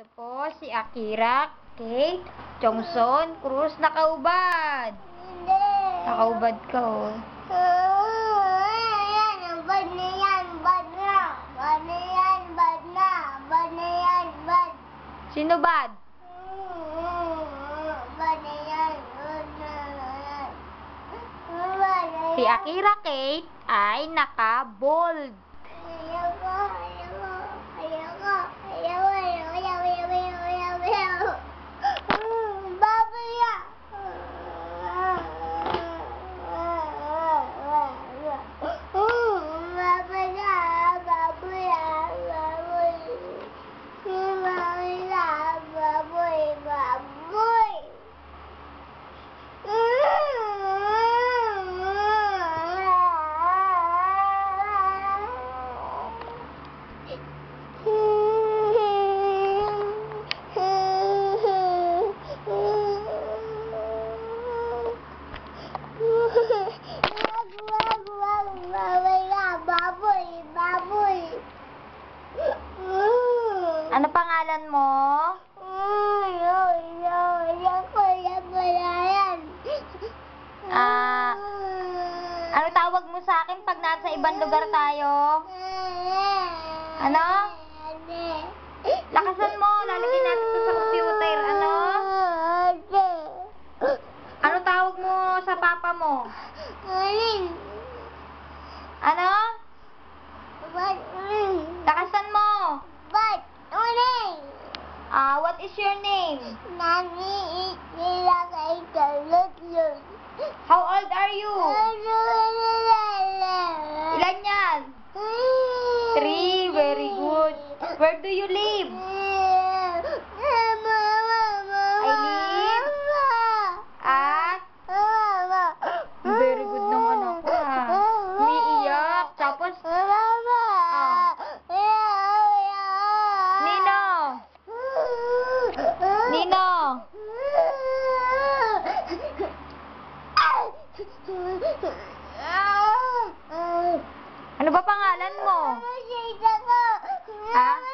Ito po si Akira, Kate, Jongson, Cruz, nakaubad. Hindi. Nakaubad ka, oh. Ayan, bad na yan, bad na. Bad na yan, bad na. Bad na yan, bad. Sino bad? Bad na yan, bad na yan. Si Akira, Kate, ay naka-bold. Ayoko, ayoko, ayoko, ayoko, ayoko, ayoko, ayoko. Baboy yan. Baboy yan, baboy yan, baboy. Baboy yan, baboy, baboy. Baboy, baboy. Ano pangalan mo? Ano tawag mo sa akin pag nasa ibang lugar tayo? Ano? Lakasan mo, lalagyan natin ito sa computer. Ano? Ano tawag mo sa papa mo? Ano? Lakasan mo. What is your name? How old are you? Ilan yan? 3, very good. Where do you live? I live at... Very good ng anak ko, ha. Umiiyak. Tapos, Nino? Nino? Ano ba pangalan mo? Ha?